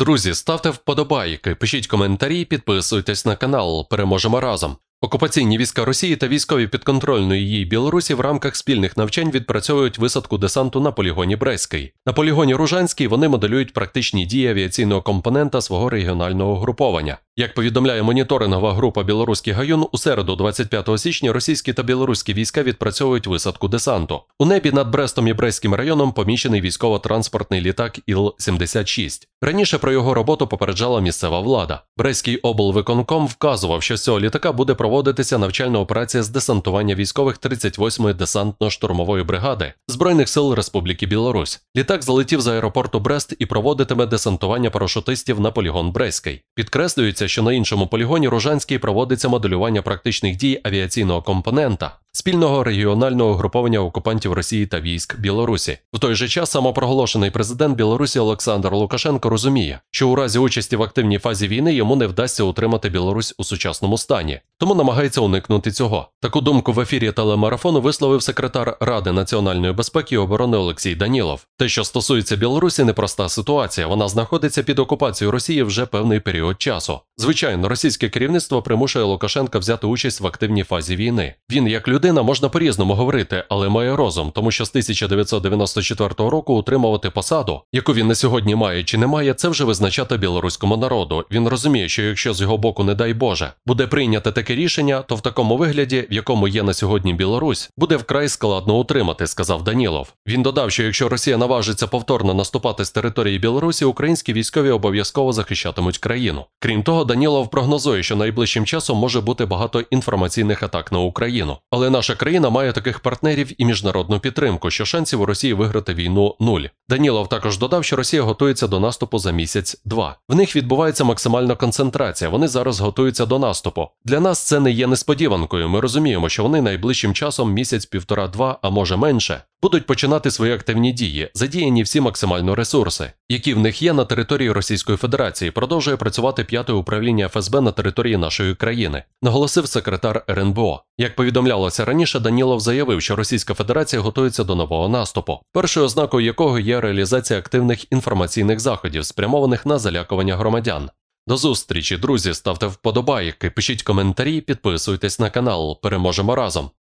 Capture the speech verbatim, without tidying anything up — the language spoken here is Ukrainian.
Друзі, ставте вподобайки, пишіть коментарі, підписуйтесь на канал. Переможемо разом! Окупаційні війська Росії та військові підконтрольної їй Білорусі в рамках спільних навчань відпрацьовують висадку десанту на полігоні Брестський. На полігоні Ружанський вони моделюють практичні дії авіаційного компонента свого регіонального груповання. Як повідомляє моніторингова група «Білоруський гаюн», у середу двадцять п'ятого січня російські та білоруські війська відпрацьовують висадку десанту. У небі над Брестом і Брестським районом поміщений військово-транспортний літак Іл сімдесят шість. Раніше про його роботу попереджала місцева влада. Брестський облвиконком вказував, що з цього літака буде проводитися навчальна операція з десантування військових тридцять восьмої десантно-штурмової бригади Збройних сил Республіки Білорусь. Літак залетів з аеропорту Брест і проводитиме десантування парашутистів на полігон Брестський. Підкреслюється, що на іншому полігоні Ружанський проводиться моделювання практичних дій авіаційного компонента спільного регіонального угруповання окупантів Росії та військ Білорусі. В той же час самопроголошений президент Білорусі Олександр Лукашенко розуміє, що у разі участі в активній фазі війни йому не вдасться утримати Білорусь у сучасному стані, тому намагається уникнути цього. Таку думку в ефірі телемарафону висловив секретар Ради національної безпеки і оборони Олексій Данілов. Те, що стосується Білорусі, непроста ситуація. Вона знаходиться під окупацією Росії вже певний період часу. Звичайно, російське керівництво примушує Лукашенка взяти участь в активній фазі війни. Він, як людина, можна по-різному говорити, але має розум, тому що з тисяча дев'ятсот дев'яносто четвертого року утримувати посаду, яку він на сьогодні має чи не має, це вже визначати білоруському народу. Він розуміє, що якщо з його боку, не дай Боже, буде прийнято таке рішення, то в такому вигляді, в якому є на сьогодні Білорусь, буде вкрай складно утримати, сказав Данілов. Він додав, що якщо Росія наважиться повторно наступати з території Білорусі, українські військові обов'язково захищатимуть країну. Крім того, Данілов прогнозує, що найближчим часом може бути багато інформаційних атак на Україну. Але наша країна має таких партнерів і міжнародну підтримку, що шансів у Росії виграти війну – нуль. Данілов також додав, що Росія готується до наступу за місяць-два. В них відбувається максимальна концентрація, вони зараз готуються до наступу. Для нас це не є несподіванкою, ми розуміємо, що вони найближчим часом, місяць-півтора-два, а може менше, будуть починати свої активні дії, задіяні всі максимально ресурси, які в них є на території Російської Федерації, продовжує працювати п'яте управління еф ес бе на території нашої країни, наголосив секретар ер ен бе о. Як повідомлялося раніше, Данілов заявив, що Російська Федерація готується до нового наступу, першою ознакою якого є реалізація активних інформаційних заходів, спрямованих на залякування громадян. До зустрічі, друзі, ставте вподобайки, пишіть коментарі, підписуйтесь на канал. Переможемо разом!